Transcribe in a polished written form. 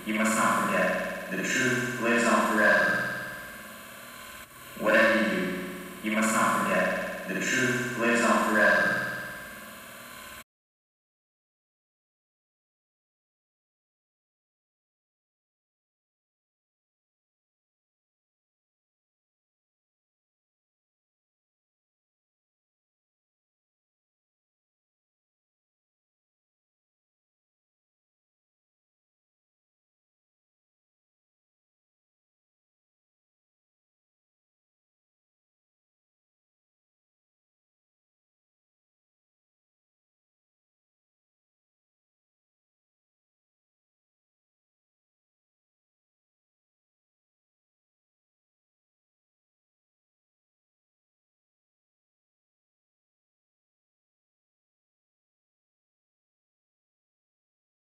you must not forget. The truth lives on forever. Whatever you do, you must not forget. The truth lives on forever.